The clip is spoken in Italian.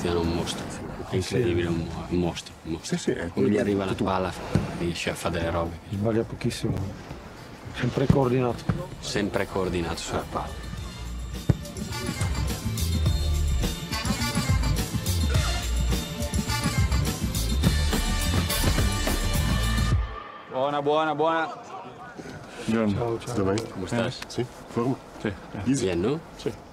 Cristiano è un mostro, è incredibile, un mostro. Sì, sì, Come gli arriva la palla, riesce a fare delle robe. Sbaglia pochissimo, sempre coordinato. Sempre coordinato sulla palla. Buona. Ciao. Ciao. Tudo bem? Come stai? Sim? Forma? Sì. Easy? Bien, no? Sì.